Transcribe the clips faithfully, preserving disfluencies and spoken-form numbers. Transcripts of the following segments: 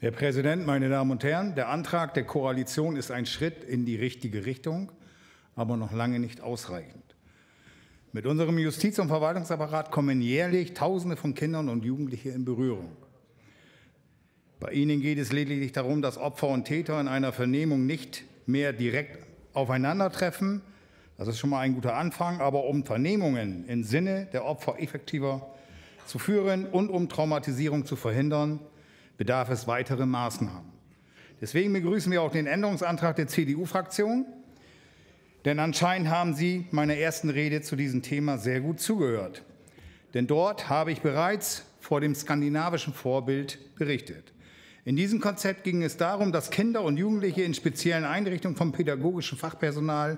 Herr Präsident, meine Damen und Herren! Der Antrag der Koalition ist ein Schritt in die richtige Richtung, aber noch lange nicht ausreichend. Mit unserem Justiz- und Verwaltungsapparat kommen jährlich Tausende von Kindern und Jugendlichen in Berührung. Bei ihnen geht es lediglich darum, dass Opfer und Täter in einer Vernehmung nicht mehr direkt aufeinandertreffen. Das ist schon mal ein guter Anfang, aber um Vernehmungen im Sinne der Opfer effektiver zu führen und um Traumatisierung zu verhindern, bedarf es weiterer Maßnahmen. Deswegen begrüßen wir auch den Änderungsantrag der C D U-Fraktion, denn anscheinend haben Sie meiner ersten Rede zu diesem Thema sehr gut zugehört. Denn dort habe ich bereits vor dem skandinavischen Vorbild berichtet. In diesem Konzept ging es darum, dass Kinder und Jugendliche in speziellen Einrichtungen vom pädagogischen Fachpersonal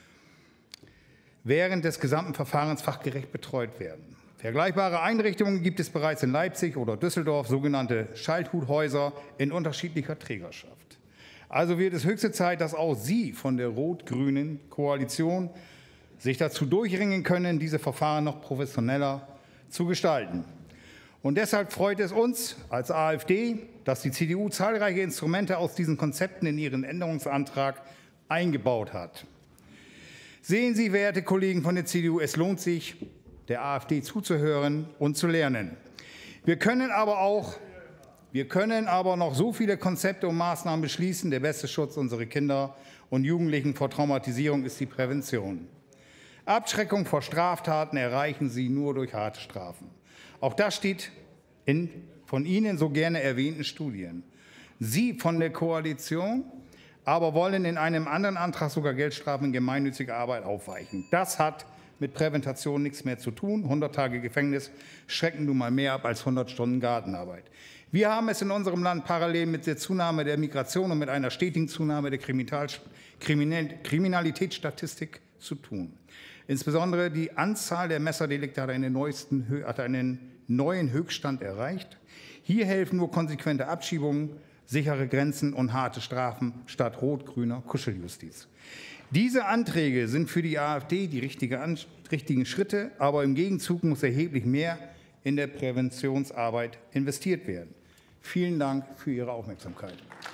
während des gesamten Verfahrens fachgerecht betreut werden. Vergleichbare Einrichtungen gibt es bereits in Leipzig oder Düsseldorf, sogenannte Schalthuthäuser in unterschiedlicher Trägerschaft. Also wird es höchste Zeit, dass auch Sie von der rot-grünen Koalition sich dazu durchringen können, diese Verfahren noch professioneller zu gestalten. Und deshalb freut es uns als AfD, dass die C D U zahlreiche Instrumente aus diesen Konzepten in ihren Änderungsantrag eingebaut hat. Sehen Sie, werte Kollegen von der C D U, es lohnt sich, der AfD zuzuhören und zu lernen. Wir können aber auch, wir können aber noch so viele Konzepte und Maßnahmen beschließen. Der beste Schutz unserer Kinder und Jugendlichen vor Traumatisierung ist die Prävention. Abschreckung vor Straftaten erreichen Sie nur durch harte Strafen. Auch das steht in von Ihnen so gerne erwähnten Studien. Sie von der Koalition aber wollen in einem anderen Antrag sogar Geldstrafen in gemeinnütziger Arbeit aufweichen. Das hat mit Prävention nichts mehr zu tun. hundert Tage Gefängnis schrecken nun mal mehr ab als hundert Stunden Gartenarbeit. Wir haben es in unserem Land parallel mit der Zunahme der Migration und mit einer stetigen Zunahme der Kriminalitätsstatistik zu tun. Insbesondere die Anzahl der Messerdelikte hat einen, neuesten, hat einen neuen Höchststand erreicht. Hier helfen nur konsequente Abschiebungen, sichere Grenzen und harte Strafen statt rot-grüner Kuscheljustiz. Diese Anträge sind für die AfD die richtige, richtigen Schritte, aber im Gegenzug muss erheblich mehr in der Präventionsarbeit investiert werden. Vielen Dank für Ihre Aufmerksamkeit.